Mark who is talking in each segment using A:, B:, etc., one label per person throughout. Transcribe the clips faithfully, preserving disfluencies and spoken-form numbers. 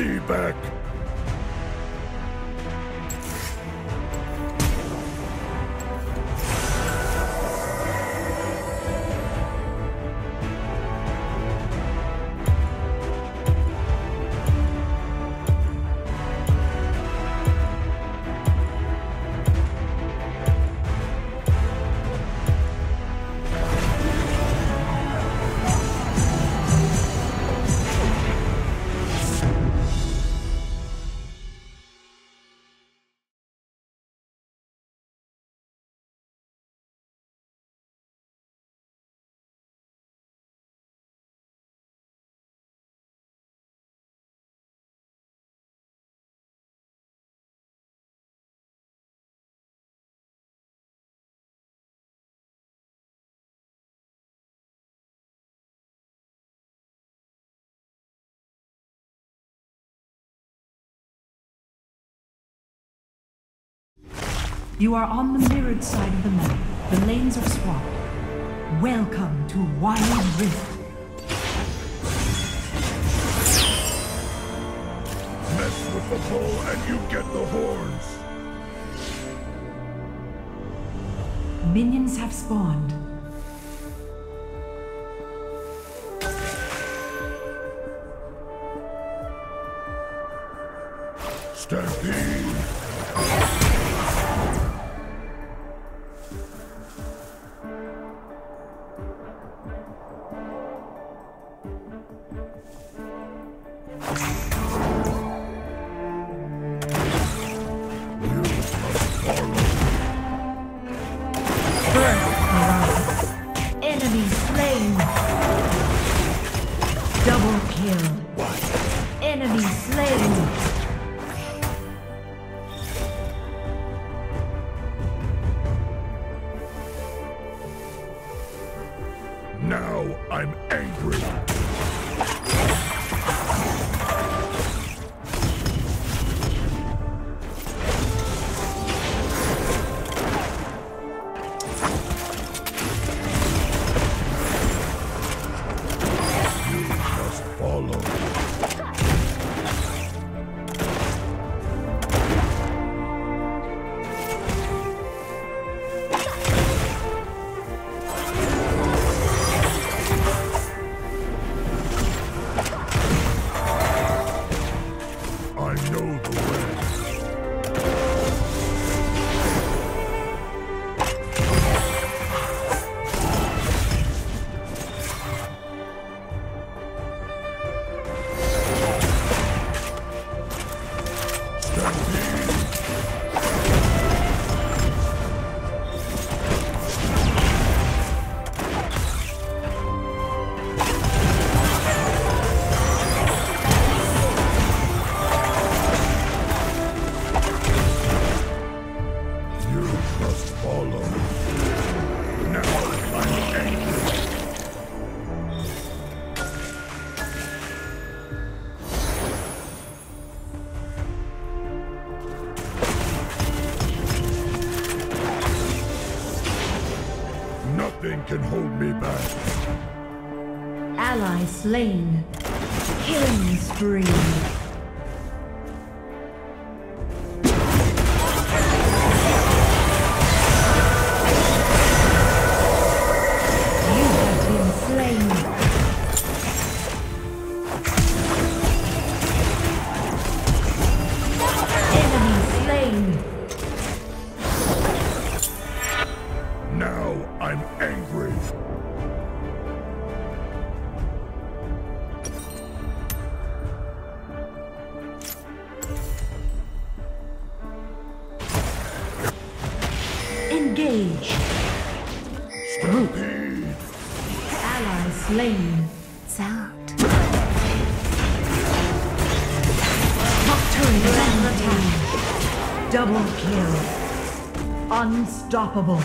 A: me back.
B: You are on the mirrored side of the map. The lanes are swapped. Welcome to Wild Rift.
A: Mess with the bull and you get the horns.
B: Minions have spawned.
A: Stampede.
B: Enemy slain. Double kill. Enemy slain.
A: Now I'm angry. Nothing can hold me back.
B: Ally slain. Killing spree.
A: Now I'm angry.
B: Engage.
A: Stampede.
B: Ally slain. Sound. Top turret is under attack. Double kill. Unstoppable.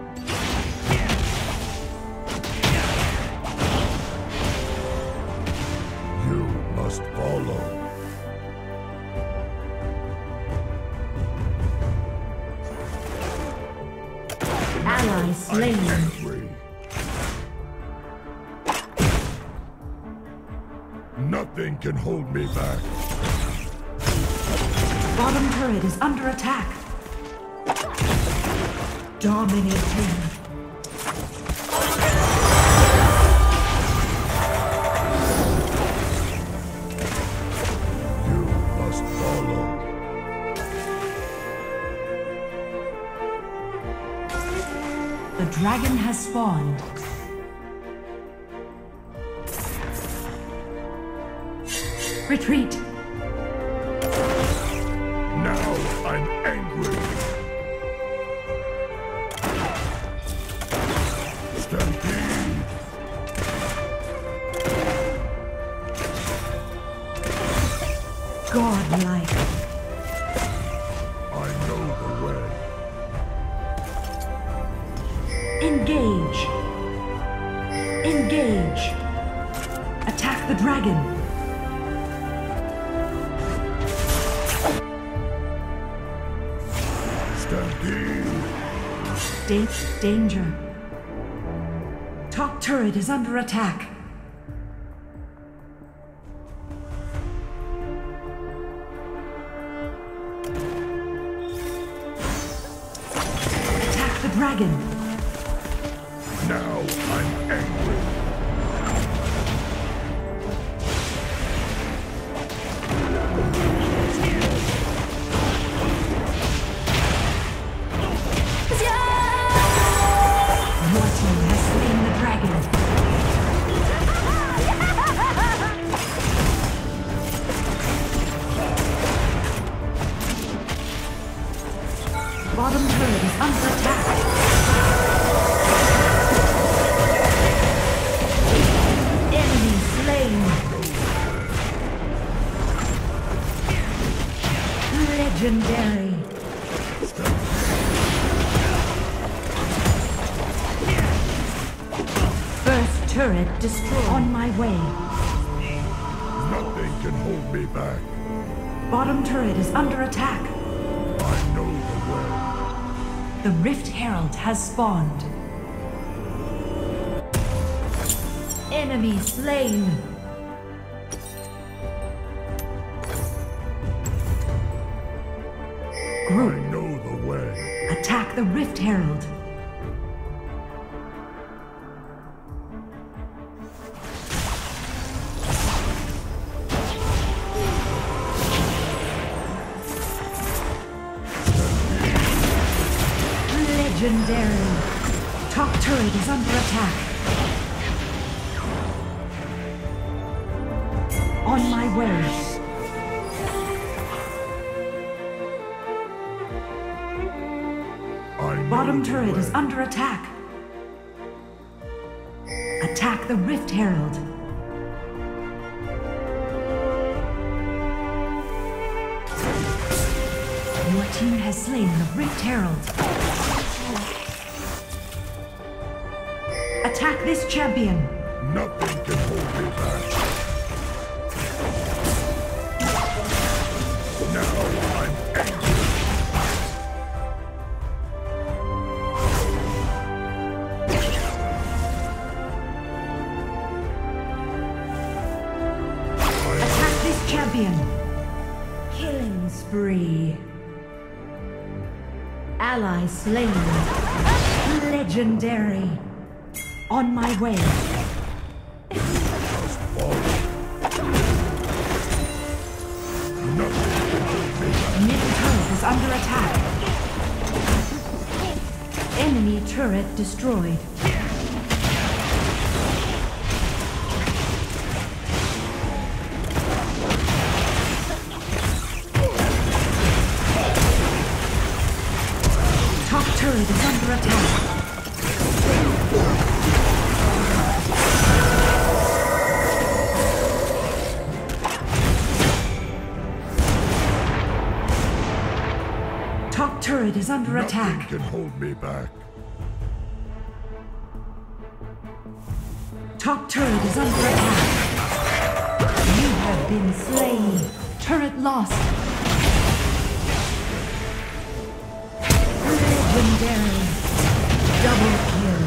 A: You must follow.
B: Ally slain.
A: I'm angry. Nothing can hold me back.
B: Bottom turret is under attack. Dominating.
A: You must follow.
B: The dragon has spawned. Retreat.
A: Now I'm angry. Stampede.
B: Godlike.
A: I know the way.
B: Engage. Engage. Attack the dragon.
A: Stampede.
B: Da- danger. Top turret is under attack. Attack the dragon.
A: Now I'm angry.
B: Your team has slain the dragon. Bottom turret is under attack. Enemy slain. Legendary. First turret destroyed. On my way.
A: Nothing can hold me back.
B: Bottom turret is under attack.
A: I know the way.
B: The Rift Herald has spawned. Enemy slain. Group.
A: I know the way.
B: Attack the Rift Herald. Legendary. Top turret is under attack. On my way.
A: I know
B: Bottom
A: the
B: turret
A: way.
B: is under attack. Attack the Rift Herald. Your team has slain the Rift Herald. Attack this champion.
A: Nothing can hold me back. Now I'm angry.
B: Attack this champion. Killing spree. Ally slain. Legendary. On my way.
A: Must follow. Nothing can hold me back.
B: Middle turret is under attack. Enemy turret destroyed. Top turret is under attack. Top turret is under
A: Nothing
B: attack.
A: can hold me back.
B: Top turret is under attack. You have been slain. Turret lost. Legendary. Double kill.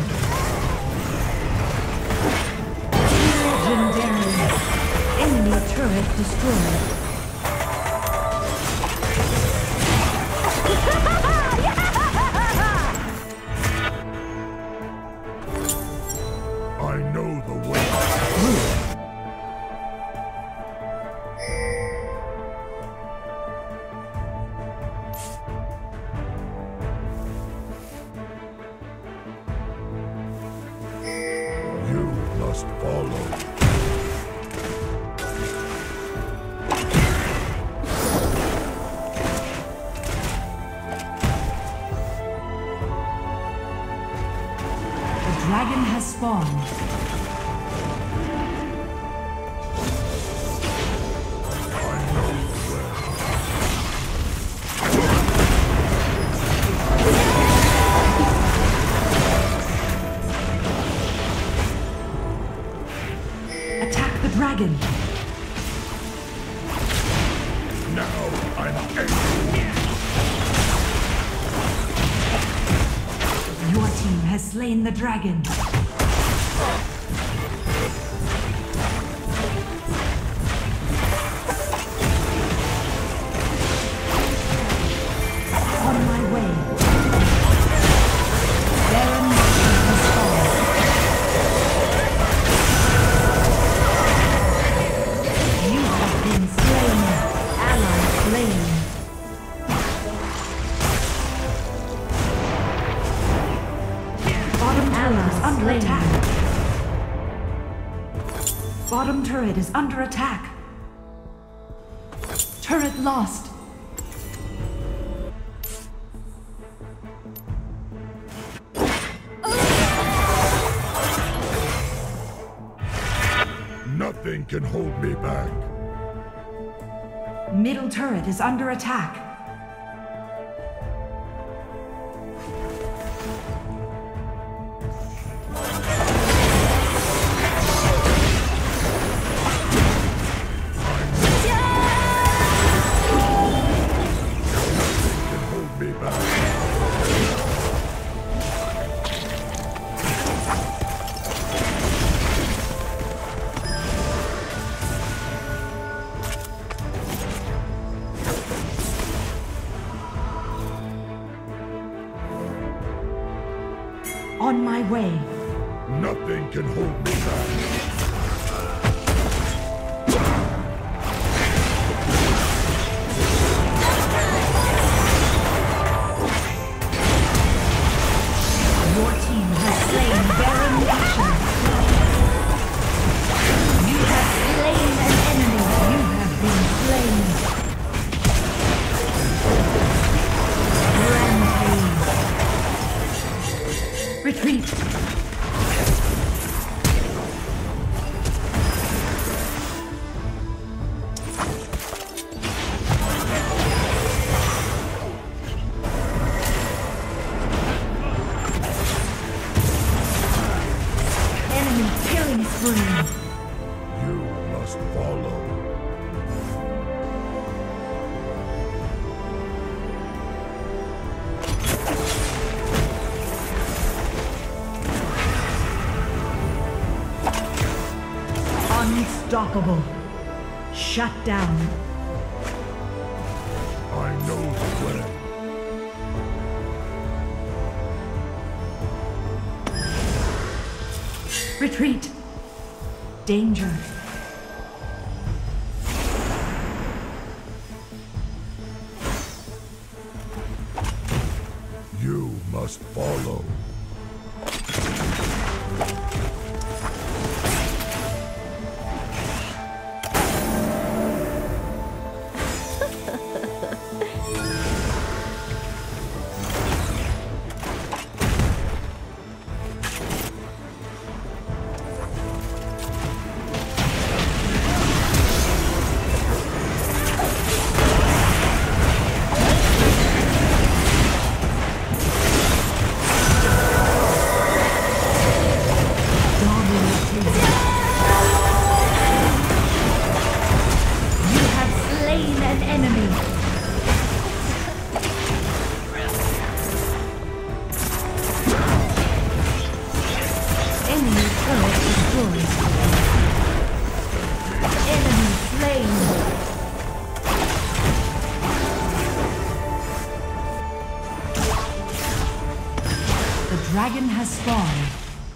B: Legendary. Enemy turret destroyed.
A: must follow.
B: The dragon has spawned. Dragon.
A: Now I'm angry.
B: Your team has slain the dragon. On my way. Baron has fallen. Under attack. Bottom turret is under attack. Turret lost.
A: Nothing can hold me back.
B: Middle turret is under attack. On my way.
A: Nothing can hold me back.
B: Your team has slain Baron Nashor. You have slain an enemy. You have been slain. Rampage. Retreat. Enemy killing spree.
A: You must follow.
B: Unstoppable. Shut down.
A: I know the way.
B: Retreat. Danger.
A: You must follow.
B: Dragon has spawned.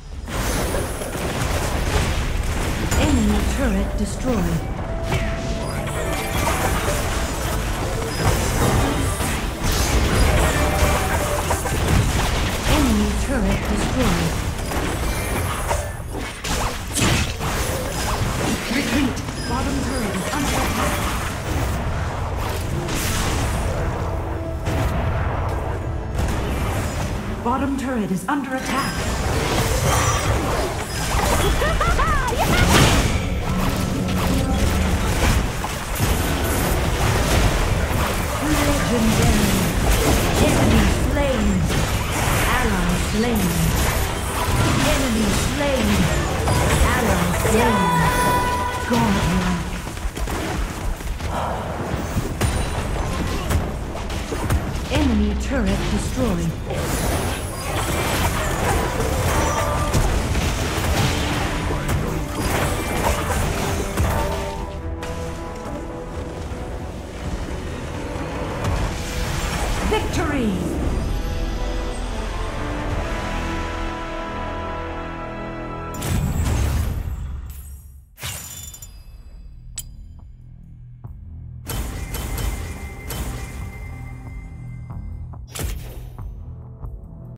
B: Enemy turret destroyed. Enemy turret destroyed. bottom turret is under attack. Legendary. Enemy slain. Ally slain. Enemy slain. Ally slain. Godlike. Enemy turret destroyed.